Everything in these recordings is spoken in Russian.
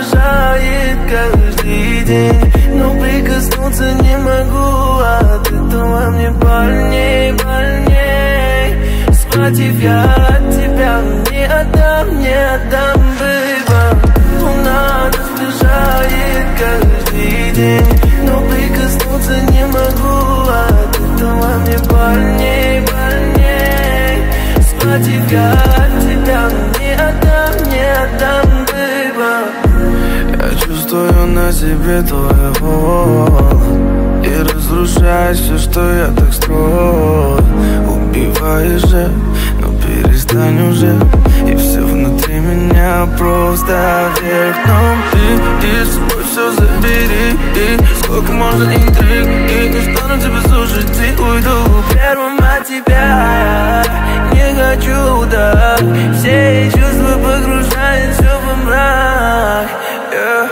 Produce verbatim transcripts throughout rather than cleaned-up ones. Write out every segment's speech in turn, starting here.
сближает каждый день, но прикоснуться не могу, от этого мне больней, больней. Схватив я от тебя, не отдам, не отдам, бэйба. Луна нас сближает каждый день, но прикоснуться не могу, от этого мне больней, больней. Схватив я от тебя, не отдам, не отдам, бэйба. Я чувствую на себе твой холод и разрушаешь все, что я так строил. Убиваешь же, но перестань уже, и все внутри меня просто вверх. Но ты, и с собой все забери, и сколько можно интриг, и не стану тебя слушать, и уйду первым от тебя. Не хочу, да, все чувства погружают все во мрак, yeah.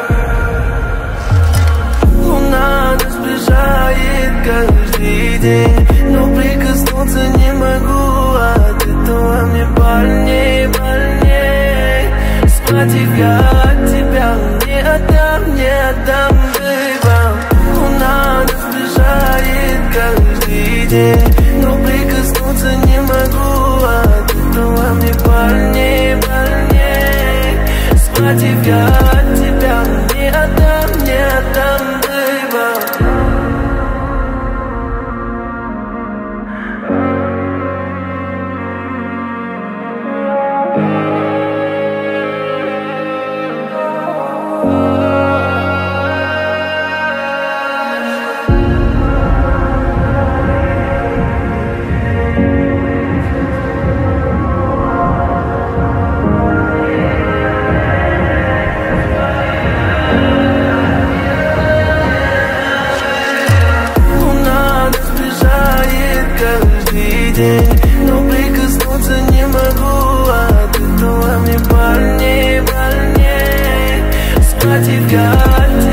Луна нас сближает каждый день, но прикоснуться не могу, от этого мне больней, больней. Схватив я от тебя, не отдам, не отдам, бэйба. Луна нас сближает каждый день, но прикоснуться не могу, от этого мне больней, больней. Схватив я от тебя, не отдам, не отдам, бэйба. Но прикоснуться не могу, от этого мне больней, больней. Схватив я от тебя.